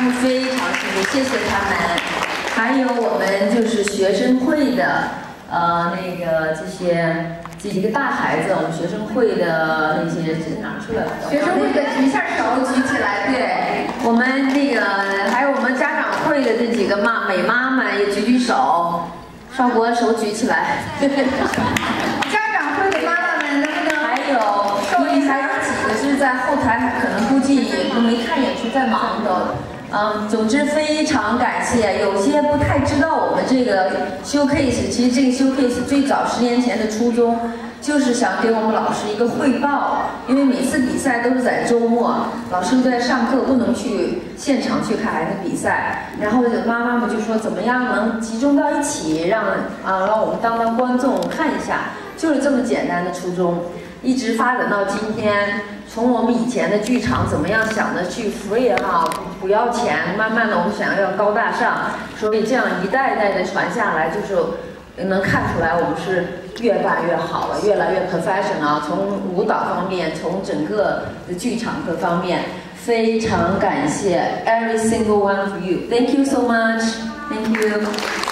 们非常辛苦，谢谢他们。还有我们就是学生会的，这几个大孩子，我们学生会的那些是哪出来的？ 学生会的举一下手，举起来。 对，我们还有我们家长会的这几个美妈们也举举手，少国手举起来。 家长会的妈妈们能不能？ 还有几个是在后台，可能估计也都没看演出，在忙的。总之非常感谢。有些不太知道我们这个 showcase， 其实这个 showcase 最早10年前的初衷，就是想给我们老师一个汇报，因为每次比赛都是在周末，老师都在上课，不能去现场去看孩子比赛。然后妈妈们就说怎么样能集中到一起，让我们当观众看一下，就是这么简单的初衷，一直发展到今天。从我们以前的剧场怎么样想的去 free 不要钱，慢慢的我们想要高大上，所以这样一代一代的传下来，就是能看出来我们是越办越好了，越来越 professional。从舞蹈方面，从整个的剧场各方面，非常感谢 every single one of you. Thank you so much. Thank you.